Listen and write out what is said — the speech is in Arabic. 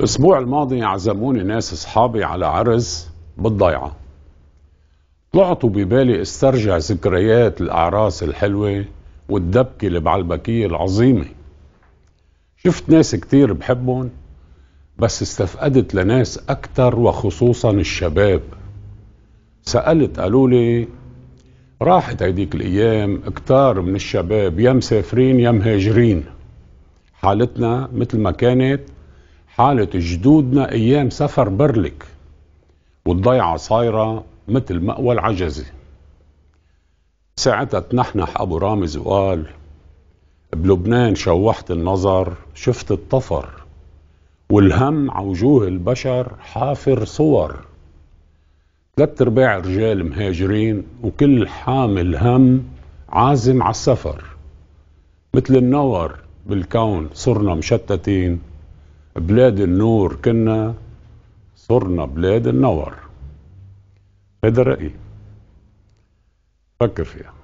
الأسبوع الماضي عزموني ناس أصحابي على عرس بالضيعة. طلعت وببالي استرجع ذكريات الأعراس الحلوة والدبكة البعلبكية العظيمة. شفت ناس كتير بحبهم، بس استفقدت لناس أكتر وخصوصا الشباب. سألت قالولي راحت هيديك الأيام كتار من الشباب يا مسافرين يا مهاجرين. حالتنا مثل ما كانت حالة جدودنا أيام سفر برلك، والضيعة صايرة مثل مأوى العجزة. ساعتها تنحنح أبو رامز وقال بلبنان شوحت النظر شفت الطفر، والهم عوجوه البشر حافر صور. 3/4 رجال مهاجرين وكل حامل هم عازم على السفر. مثل النور بالكون صرنا مشتتين، بلاد النور كنا صرنا بلاد النور. هذا رأيي، فكر فيها.